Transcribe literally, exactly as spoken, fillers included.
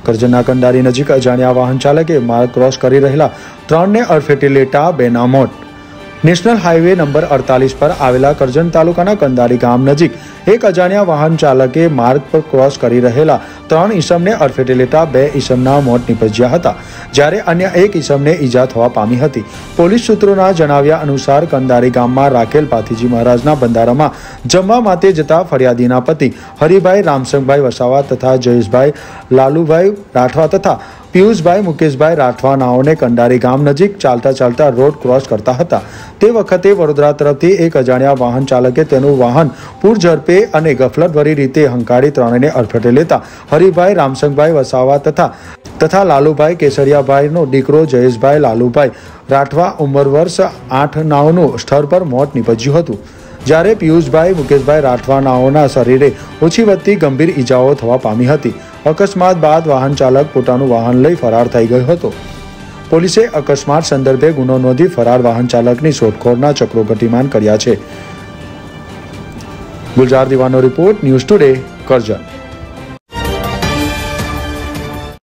કરજણના કંડારી નજીક અજાણ્યા વાહન ચાલકે માર્ગ ક્રોસ કરી રહેલા ત્રણને અડફેટે લેતા બેના મોત। નેશનલ હાઈવે નંબર અડતાલીસ પર આવેલા કરજણ તાલુકાના કંડારી ગામ નજીક એક અજાણ્યા વાહન ચાલકે માર્ગ પર ક્રોસ કરી રહેલા ત્રણ ઈસમને અડફેટે લેતા બે ઈસમના મોત નીપજ્યા હતા, જ્યારે અન્ય એક ઈસમને ઈજા થવા પામી હતી। પોલીસ સૂત્રોના જણાવ્યા અનુસાર કંડારી ગામમાં રાખેલ પાથીજી મહારાજના બંધારામાં જમવા માટે જતા ફરિયાદીના પતિ હરિભાઈ રામસંગભાઈ વસાવા તથા જયેશભાઈ લાલુભાઈ રાઠવા તથા પિયુષભાઈ મુકેશભાઈ રાઠવા નાઓને કંડારી ગામ નજીક ચાલતા ચાલતા રોડ ક્રોસ કરતા હતા। તે વખતે વડોદરા તરફથી એક અજાણ્યા વાહન ચાલકે તેનું વાહન પૂર ઝડપે અને ગફલતભરી રીતે હંકારી ત્રણેયને અડફેટે લેતા હરિભાઈ રામસંગભાઈ વસાવા તથા તથા લાલુભાઈ કેસરિયાભાઈનો દીકરો જયેશભાઈ લાલુભાઈ રાઠવા ઉંમર વર્ષ આઠ નાઓનું સ્થળ પર મોત નીપજ્યું હતું, જ્યારે પિયુષભાઈ મુકેશભાઈ રાઠવા નાઓના શરીરે ઓછી વધતી ગંભીર ઈજાઓ થવા પામી હતી। અકસ્માત બાદ વાહન ચાલક પોતાનું વાહન લઈ ફરાર થઈ ગયો હતો। પોલીસે અકસ્માત સંદર્ભે ગુનો નોંધી ફરાર વાહન ચાલકની શોધખોળના ચક્રો ગતિમાન કર્યા છે। ગુલજાર દીવાનો રિપોર્ટ, ન્યૂઝ ટુડે, કરજણ।